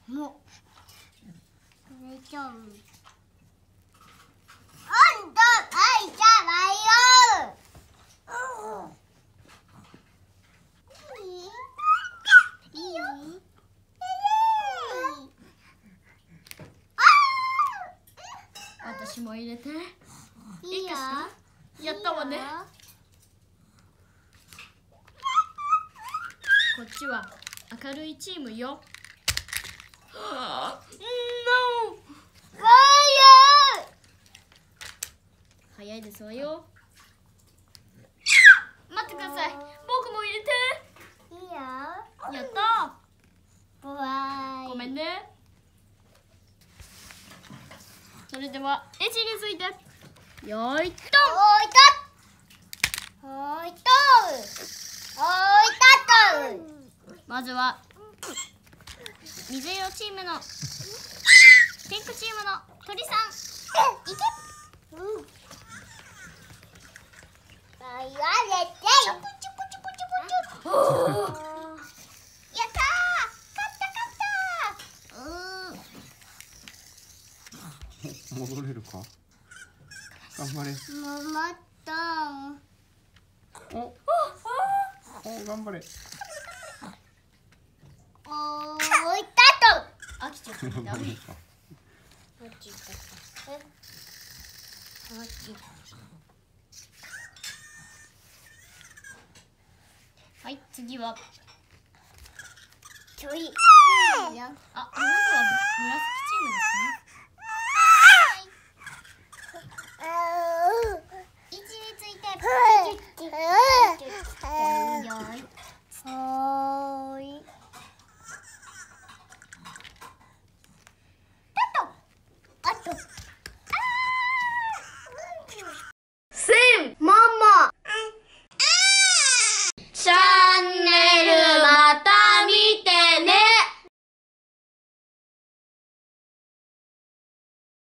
もう寝ちゃう。あんた書いちゃないよ。いいよ。 私も入れて。 いいよ。 やったわね。こっちは明るいチームよ。早いですわよ。待ってください。僕も入れて。 いいよ。 やったー。わーい。 ごめんね。それでは位置について。よーい、ドン。 おいと。おいと。おいと。 まずは水色チームのピンクチームの鳥さん、いけ。 言われて。 ちょこちょこちょこちょこちょこ。 やったー。 戻れるか。頑張れ。 ママと。 お、頑張れ。 おいたと。 飽きちゃったね。ダメ。はい、次は。 ちょい。 あ、あなたは紫チームですね。 位置について。